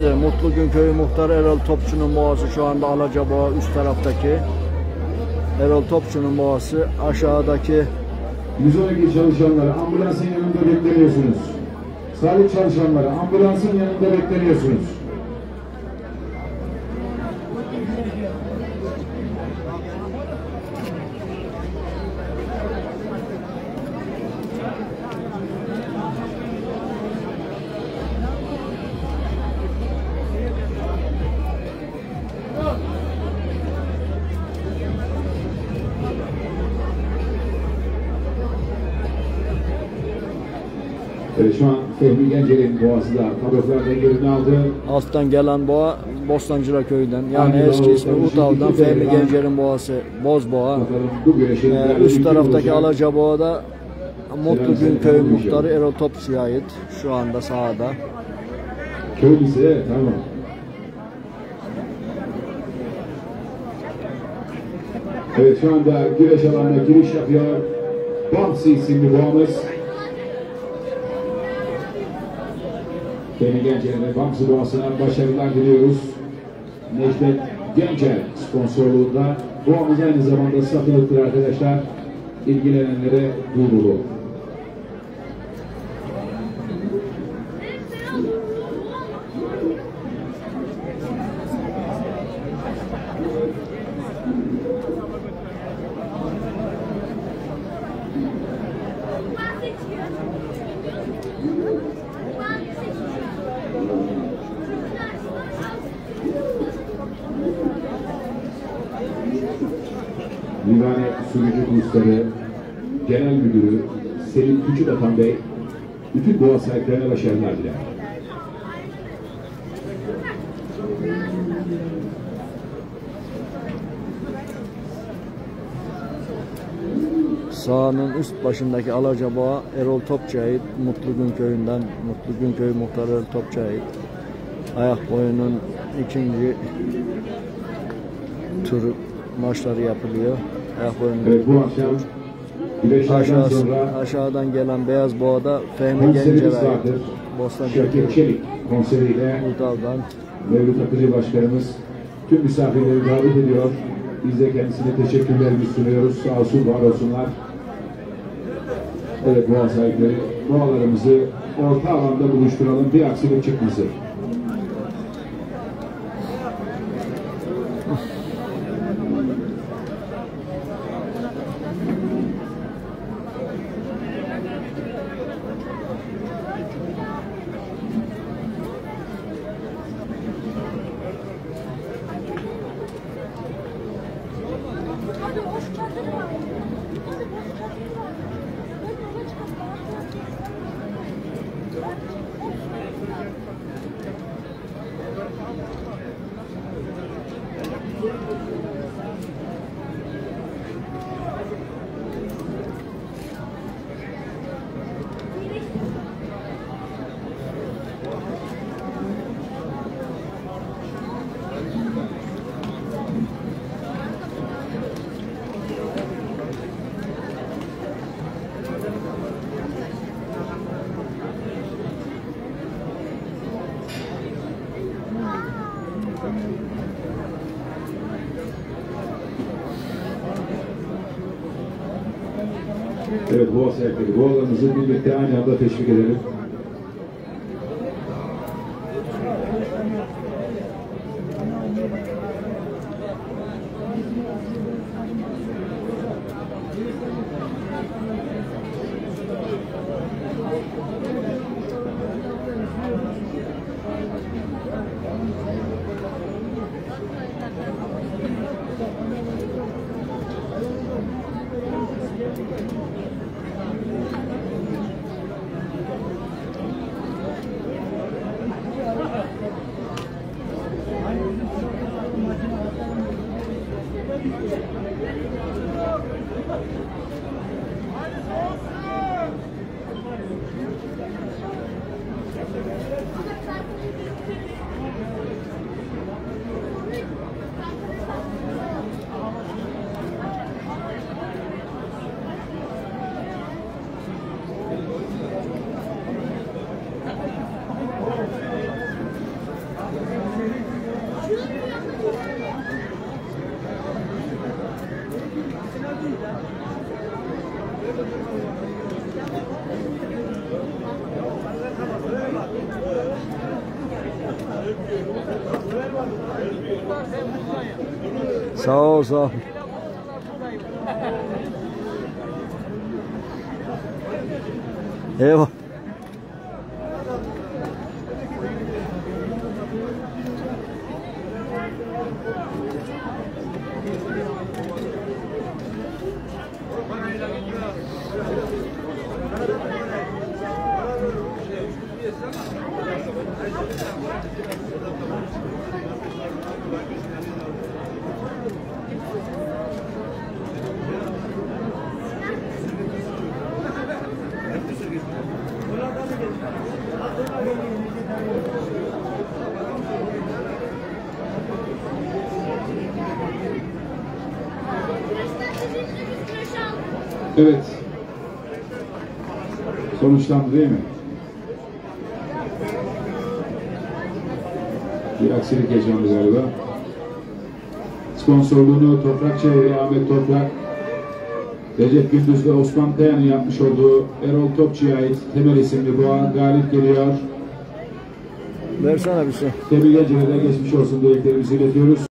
Mutlugün Köyü Muhtarı Erol Topçu'nun boğası şu anda Alacaboğa üst taraftaki. Erol Topçu'nun boğası aşağıdaki. 112 çalışanları ambulansın yanında bekleniyorsunuz. Sağlık çalışanları ambulansın yanında bekleniyorsunuz. Şu an Fehmi Gencer'in boğası da kadroflarda yerini aldı. Alttan gelen boğa Bostancıra köyünden, yani eski ismi Utav'dan Fehmi Gencer'in boğası Bozboğa. Üst taraftaki Alacaboğa'da Mutlugün Köyü Muhtarı Erol Topçu'ya ait. Şu anda sahada. Köylüse tamam. Evet, şu anda güreş alanına giriş yapıyor. Bamsi isimli boğamız. Fehmi Gencer'e ve Bamsi boğasına başarılar diliyoruz. Necdet Gencer sponsorluğunda boğamız aynı zamanda satılıktır arkadaşlar. İlgilenenlere duyurulu. Divane Sürücü Kursları Genel Müdürü Selim Küçükatan Bey bütün boğa sahiplerine başarılar diler. Sahanın üst başındaki Alacaboğa Erol Topçu'ya ait. Mutlugün Köyü'nden, Mutlugün Köyü Muhtarı Erol Topçu'ya ait. Ayak boyunun ikinci turu maçları yapılıyor. Evet, bu akşam aşağıdan gelen Beyaz Boğa'da Fehmi Gencer'e ait. Bostancıra konseriyle Utav'dan Mevlüt Akıcı Başkanımız tüm misafirleri davet ediyor. Biz de kendisine teşekkürlerimizi sunuyoruz. Sağ olsun, var olsunlar. Evet, boğa sahipleri, boğalarımızı orta alanda buluşturalım. Bir aksilik çıkmasın. Evet, boğa sahipleri, boğalarımızı birlikte aynı anda teşvik edelim. Sağ ol, sağ ol. Eyvah. Evet. Sonuçlandı değil mi? Bir aksilik yaşandı galiba. Sponsorluğunu Toprak Çevre, Ahmet Toprak, Recep Gündüz ve Osman Kaya'nın yapmış olduğu Erol Topçu'ya ait Temel isimli boğa galip geliyor. Versene bir şey. Temel Gencer'e de geçmiş olsun dileklerimizi iletiyoruz.